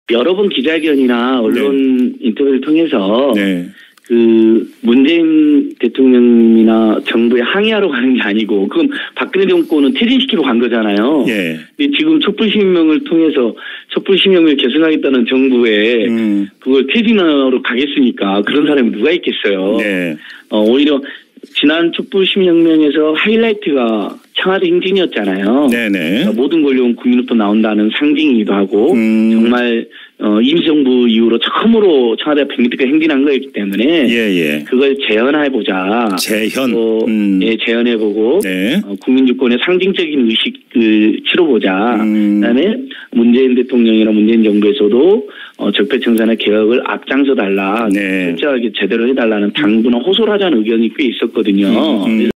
여러 번 기자회견이나 언론 인터뷰를 통해서 그 문재인 대통령이나 정부에 항의하러 가는 게 아니고 그건 박근혜 정권은 퇴진시키러 간 거잖아요. 근데 지금 촛불시민명을 통해서 촛불시민명을 계승하겠다는 정부에 그걸 퇴진하러 가겠습니까? 그런 사람이 누가 있겠어요. 오히려 지난 촛불시민혁명에서 하이라이트가 청와대 행진이었잖아요. 그러니까 모든 권력은 국민으로부터 나온다는 상징이기도 하고 정말 임시정부 이후로 처음으로 청와대가 100m까지 행진한 거였기 때문에 그걸 재현해보자. 재현해보고 국민주권의 상징적인 의식을 치러보자. 그다음에 문재인 대통령이나 문재인 정부에서도 적폐청산의 개혁을 앞장서달라. 철저하게 제대로 해달라는 당부나 호소를 하자는 의견이 꽤 있었거든요.